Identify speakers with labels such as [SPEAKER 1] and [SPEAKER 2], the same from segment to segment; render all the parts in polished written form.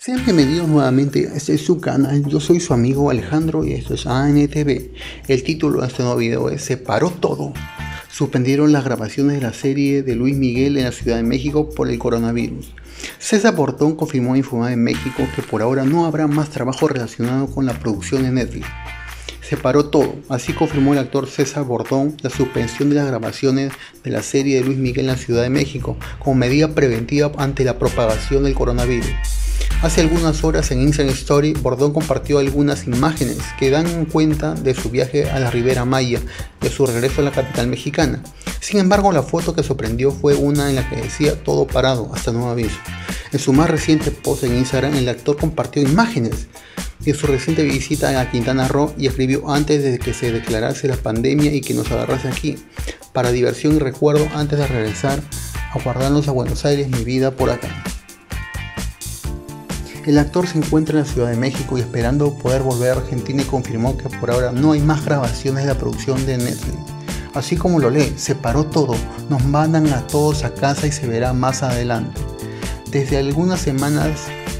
[SPEAKER 1] Sean bienvenidos nuevamente a este es su canal. Yo soy su amigo Alejandro y esto es ANTV. El título de este nuevo video es "Se paró todo". Suspendieron las grabaciones de la serie de Luis Miguel en la Ciudad de México por el coronavirus. César Bordón confirmó en Infomar en México que por ahora no habrá más trabajo relacionado con la producción de Netflix. Se paró todo, así confirmó el actor César Bordón la suspensión de las grabaciones de la serie de Luis Miguel en la Ciudad de México como medida preventiva ante la propagación del coronavirus. Hace algunas horas en Instagram Story, Bordón compartió algunas imágenes que dan cuenta de su viaje a la Riviera Maya, de su regreso a la capital mexicana. Sin embargo, la foto que sorprendió fue una en la que decía "todo parado, hasta nuevo aviso". En su más reciente post en Instagram, el actor compartió imágenes de su reciente visita a Quintana Roo y escribió: "Antes de que se declarase la pandemia y que nos agarrase aquí, para diversión y recuerdo antes de regresar a guardarnos a Buenos Aires, mi vida por acá". El actor se encuentra en la Ciudad de México y esperando poder volver a Argentina y confirmó que por ahora no hay más grabaciones de la producción de Netflix. Así como lo lee, se paró todo, nos mandan a todos a casa y se verá más adelante. Desde algunas semanas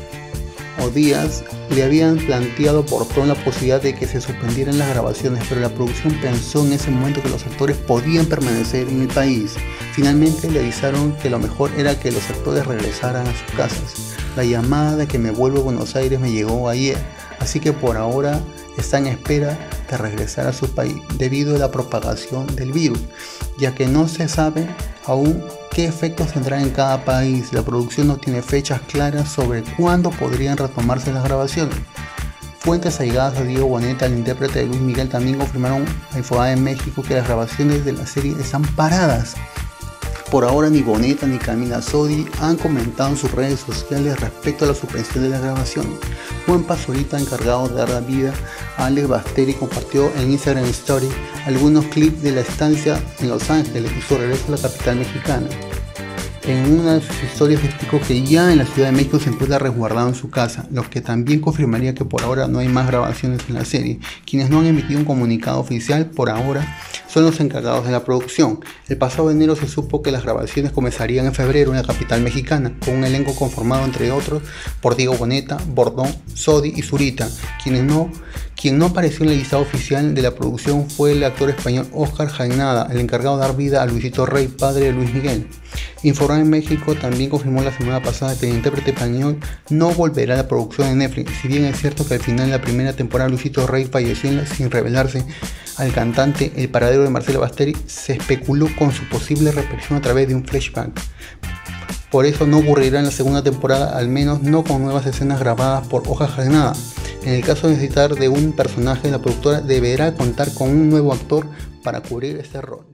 [SPEAKER 1] o días le habían planteado por Bordón la posibilidad de que se suspendieran las grabaciones, pero la producción pensó en ese momento que los actores podían permanecer en el país. Finalmente le avisaron que lo mejor era que los actores regresaran a sus casas. La llamada de que me vuelvo a Buenos Aires me llegó ayer, así que por ahora está en espera de regresar a su país debido a la propagación del virus, ya que no se sabe aún qué efectos tendrá en cada país. La producción no tiene fechas claras sobre cuándo podrían retomarse las grabaciones. Fuentes allegadas a Diego Boneta, el intérprete de Luis Miguel, también confirmaron a Infomar en México que las grabaciones de la serie están paradas. Por ahora ni Boneta ni Camila Sodi han comentado en sus redes sociales respecto a la suspensión de la grabación. Juan Pazurita, encargado de dar vida a Alex Basteri, compartió en Instagram Story algunos clips de la estancia en Los Ángeles y su regreso a la capital mexicana. En una de sus historias explicó que ya en la Ciudad de México se encuentra resguardado en su casa, lo que también confirmaría que por ahora no hay más grabaciones en la serie. Quienes no han emitido un comunicado oficial por ahora son los encargados de la producción. El pasado enero se supo que las grabaciones comenzarían en febrero en la capital mexicana, con un elenco conformado entre otros por Diego Boneta, Bordón, Sodi y Zurita. Quien no apareció en el listado oficial de la producción fue el actor español Óscar Jaenada, el encargado de dar vida a Luisito Rey, padre de Luis Miguel. Infomar en México también confirmó la semana pasada que el intérprete español no volverá a la producción de Netflix. Si bien es cierto que al final de la primera temporada Luisito Rey falleció sin revelarse al cantante el paradero de Marcelo Basteri, se especuló con su posible reaparición a través de un flashback. Por eso no ocurrirá en la segunda temporada, al menos no con nuevas escenas grabadas por Óscar Jaenada. En el caso de necesitar de un personaje, la productora deberá contar con un nuevo actor para cubrir este rol.